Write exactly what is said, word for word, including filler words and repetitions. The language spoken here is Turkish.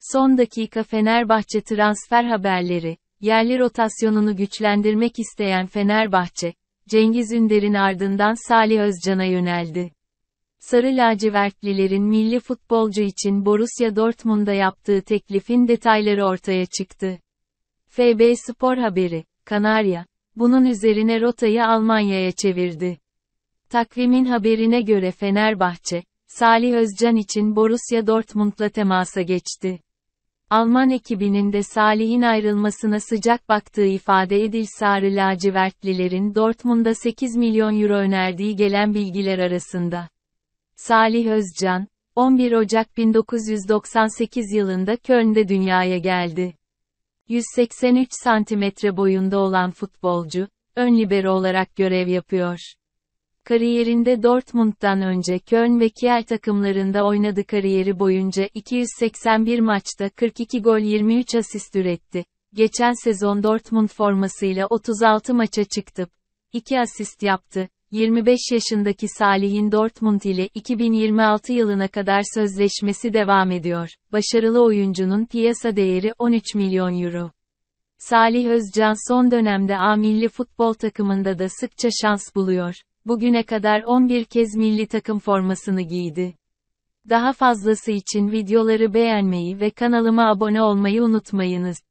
Son dakika Fenerbahçe transfer haberleri. Yerli rotasyonunu güçlendirmek isteyen Fenerbahçe, Cengiz Ünder'in ardından Salih Özcan'a yöneldi. Sarı lacivertlilerin milli futbolcu için Borussia Dortmund'a yaptığı teklifin detayları ortaya çıktı. F B Spor haberi, Kanarya, bunun üzerine rotayı Almanya'ya çevirdi. Takvimin haberine göre Fenerbahçe, Salih Özcan için Borussia Dortmund'la temasa geçti. Alman ekibinin de Salih'in ayrılmasına sıcak baktığı ifade edildi. Sarı lacivertlilerin Dortmund'a sekiz milyon euro önerdiği gelen bilgiler arasında. Salih Özcan, on bir Ocak bin dokuz yüz doksan sekiz yılında Köln'de dünyaya geldi. yüz seksen üç santimetre boyunda olan futbolcu, ön libero olarak görev yapıyor. Kariyerinde Dortmund'dan önce Köln ve Kiel takımlarında oynadı. Kariyeri boyunca iki yüz seksen bir maçta kırk iki gol yirmi üç asist üretti. Geçen sezon Dortmund formasıyla otuz altı maça çıktı. iki asist yaptı. yirmi beş yaşındaki Salih'in Dortmund ile iki bin yirmi altı yılına kadar sözleşmesi devam ediyor. Başarılı oyuncunun piyasa değeri on üç milyon euro. Salih Özcan son dönemde A milli futbol takımında da sıkça şans buluyor. Bugüne kadar on bir kez milli takım formasını giydi. Daha fazlası için videoları beğenmeyi ve kanalıma abone olmayı unutmayınız.